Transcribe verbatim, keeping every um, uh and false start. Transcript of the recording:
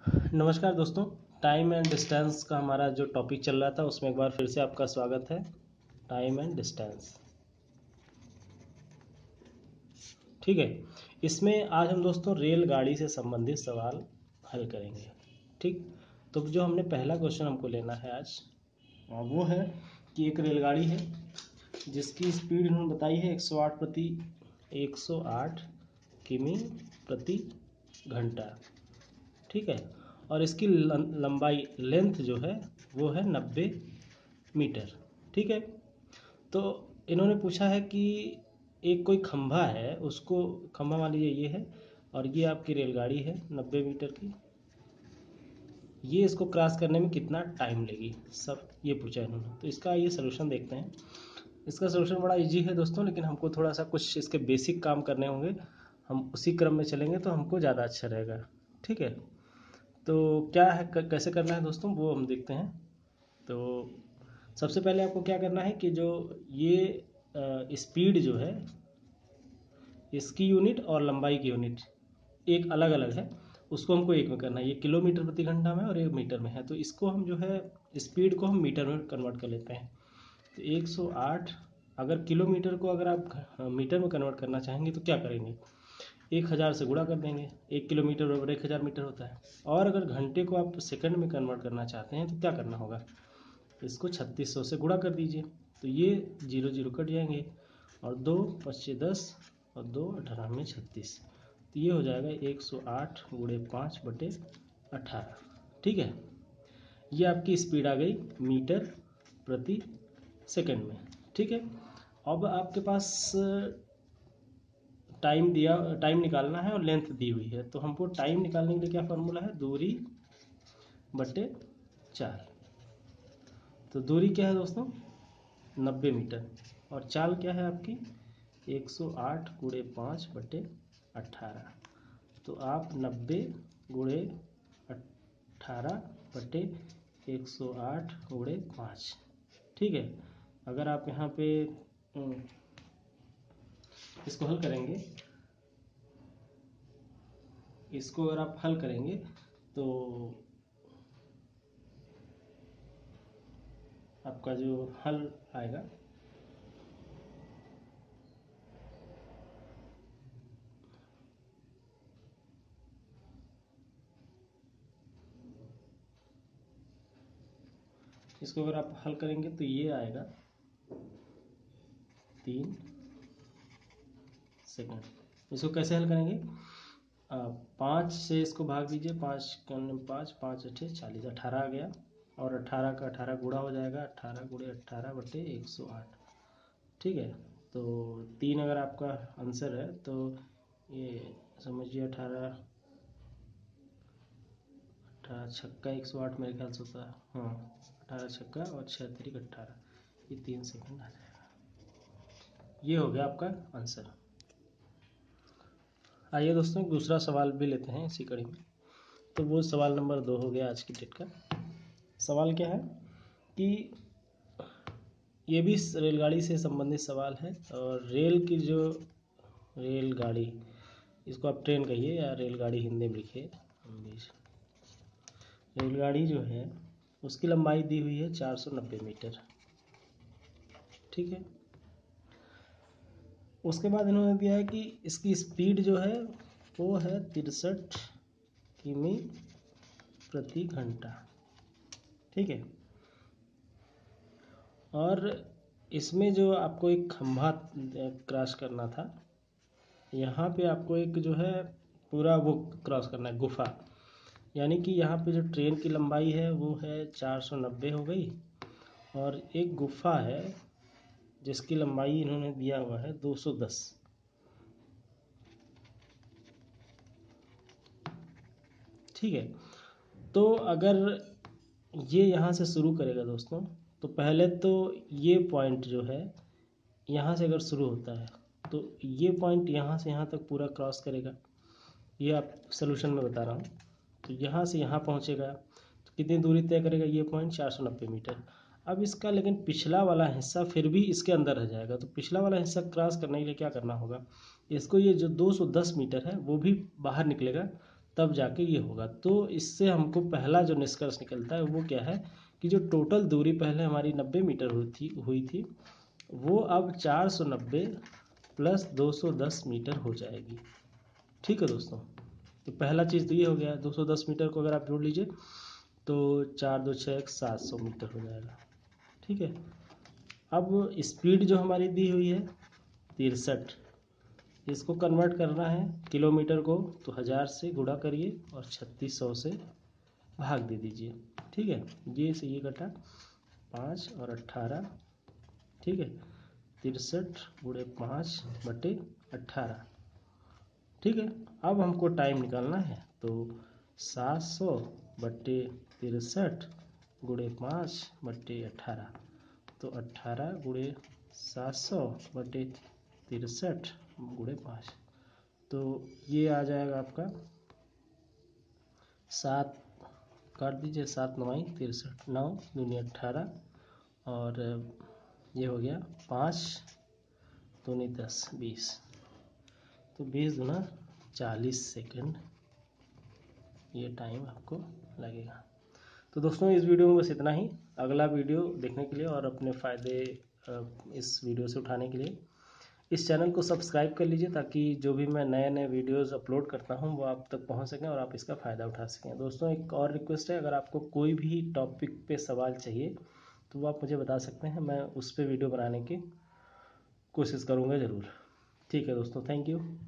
नमस्कार दोस्तों, time and distance का हमारा जो टॉपिक चल रहा था उसमें एक बार फिर से आपका स्वागत है। टाइम एंड डिस्टेंस, ठीक है। इसमें आज हम दोस्तों रेलगाड़ी से संबंधित सवाल हल करेंगे, ठीक। तो जो हमने पहला क्वेश्चन हमको लेना है आज वो है कि एक रेलगाड़ी है जिसकी स्पीड इन्होंने बताई है एक सौ आठ प्रति एक सौ आठ किमी प्रति घंटा, ठीक है। और इसकी लंबाई लेंथ जो है वो है नब्बे मीटर, ठीक है। तो इन्होंने पूछा है कि एक कोई खंभा है, उसको खंभा मान लीजिए ये है और ये आपकी रेलगाड़ी है नब्बे मीटर की, ये इसको क्रॉस करने में कितना टाइम लेगी, सब ये पूछा इन्होंने। तो इसका ये सलूशन देखते हैं। इसका सलूशन बड़ा इजी है दोस्तों, लेकिन हमको थोड़ा सा कुछ इसके बेसिक काम करने होंगे। हम उसी क्रम में चलेंगे तो हमको ज़्यादा अच्छा रहेगा, ठीक है। तो क्या है, कैसे करना है दोस्तों, वो हम देखते हैं। तो सबसे पहले आपको क्या करना है कि जो ये स्पीड जो है इसकी यूनिट और लंबाई की यूनिट एक अलग अलग है, उसको हमको एक में करना है। ये किलोमीटर प्रति घंटा में और एक मीटर में है, तो इसको हम जो है स्पीड को हम मीटर में कन्वर्ट कर लेते हैं। तो एक सौ आठ अगर किलोमीटर को अगर आप मीटर में कन्वर्ट करना चाहेंगे तो क्या करेंगे, एक हज़ार से गुणा कर देंगे। एक किलोमीटर बराबर एक हज़ार मीटर होता है। और अगर घंटे को आप सेकंड में कन्वर्ट करना चाहते हैं तो क्या करना होगा, इसको छत्तीस सौ से गुणा कर दीजिए। तो ये जीरो जीरो कट जाएंगे और दो पच्चीस दस और दो अठारह में छत्तीस, तो ये हो जाएगा एक सौ आठ गुणे पाँच बटे अठारह, ठीक है। ये आपकी स्पीड आ गई मीटर प्रति सेकंड में, ठीक है। अब आपके पास टाइम दिया, टाइम निकालना है और लेंथ दी हुई है। तो हमको टाइम निकालने के लिए क्या फार्मूला है, दूरी बटे चाल। तो दूरी क्या है दोस्तों, नब्बे मीटर, और चाल क्या है आपकी एक सौ आठ गुणे पाँच बटे अट्ठारह। तो आप नब्बे गुणे अट्ठारह बटे एक सौ आठ गुणे पाँच, ठीक है। अगर आप यहाँ पे इसको हल करेंगे, इसको अगर आप हल करेंगे तो आपका जो हल आएगा इसको अगर आप हल करेंगे तो ये आएगा तीन सेकंड। इसको कैसे हल करेंगे, पाँच से इसको भाग दीजिए, पाँच करने पाँच पाँच अठे चालीस, अठारह आ गया और अठारह का अठारह गुणा हो जाएगा, अठारह गुणे अट्ठारह बटे एक सौ आठ, ठीक है। तो तीन अगर आपका आंसर है तो ये समझिए अठारह अठारह छक्का एक सौ आठ मेरे ख्याल से होता है, हाँ अठारह छक्का और छः तरीक अट्ठारह, ये तीन सेकंड आ जाएगा। ये हो गया आपका आंसर। आइए दोस्तों दूसरा सवाल भी लेते हैं इसी कड़ी में। तो वो सवाल नंबर दो हो गया आज की डेट का। सवाल क्या है कि ये भी रेलगाड़ी से संबंधित सवाल है, और रेल की जो रेलगाड़ी, इसको आप ट्रेन कहिए या रेलगाड़ी हिंदी में लिखिए, रेलगाड़ी जो है उसकी लंबाई दी हुई है चार सौ नब्बे मीटर, ठीक है। उसके बाद इन्होंने दिया है कि इसकी स्पीड जो है वो है तिरसठ किमी प्रति घंटा, ठीक है। और इसमें जो आपको एक खंभा क्रॉस करना था, यहाँ पे आपको एक जो है पूरा वो क्रॉस करना है गुफा, यानी कि यहाँ पे जो ट्रेन की लंबाई है वो है चार सौ नब्बे हो गई, और एक गुफा है जिसकी लंबाई इन्होंने दिया हुआ है दो सौ दस, ठीक है। तो अगर ये यहाँ से शुरू करेगा दोस्तों, तो पहले तो ये पॉइंट जो है यहाँ से अगर शुरू होता है तो ये पॉइंट यहाँ से यहाँ तक पूरा क्रॉस करेगा, ये आप सलूशन में बता रहा हूँ। तो यहाँ से यहाँ पहुँचेगा तो कितनी दूरी तय करेगा ये पॉइंट, चार सौ नब्बे मीटर। अब इसका लेकिन पिछला वाला हिस्सा फिर भी इसके अंदर रह जाएगा, तो पिछला वाला हिस्सा क्रॉस करने के लिए क्या करना होगा, इसको ये जो दो सौ दस मीटर है वो भी बाहर निकलेगा, तब जाके ये होगा। तो इससे हमको पहला जो निष्कर्ष निकलता है वो क्या है कि जो टोटल दूरी पहले हमारी नब्बे मीटर हुई थी हुई थी वो अब चार सौ नब्बे प्लस दो सौ दस मीटर हो जाएगी। ठीक है दोस्तों, तो पहला चीज़ तो ये हो गया। दो सौ दस मीटर को अगर आप जोड़ लीजिए तो चार दो छः एक सात सौ मीटर हो जाएगा। ठीक है, अब स्पीड जो हमारी दी हुई है तिरसठ, इसको कन्वर्ट करना है किलोमीटर को, तो हज़ार से गुणा करिए और छत्तीस सौ से भाग दे दीजिए। ठीक है, ये से ये कटा पाँच और अट्ठारह। ठीक है, तिरसठ गुणे पाँच बटे अट्ठारह। ठीक है, अब हमको टाइम निकालना है, तो सात सौ बटे तिरसठ गुणे पाँच बटे अट्ठारह, तो अट्ठारह गुणे सात सौ बटे तिरसठ गुणे पाँच, तो ये आ जाएगा आपका सात, काट दीजिए, सात नवाई तिरसठ, नौ दूनी अट्ठारह, और ये हो गया पाँच दूनी दस बीस, तो बीस दूना चालीस सेकंड ये टाइम आपको लगेगा। तो दोस्तों इस वीडियो में बस इतना ही। अगला वीडियो देखने के लिए और अपने फ़ायदे इस वीडियो से उठाने के लिए इस चैनल को सब्सक्राइब कर लीजिए, ताकि जो भी मैं नए नए वीडियोस अपलोड करता हूं वो आप तक पहुंच सकें और आप इसका फ़ायदा उठा सकें। दोस्तों एक और रिक्वेस्ट है, अगर आपको कोई भी टॉपिक पे सवाल चाहिए तो वो आप मुझे बता सकते हैं, मैं उस पर वीडियो बनाने की कोशिश करूँगा ज़रूर। ठीक है दोस्तों, थैंक यू।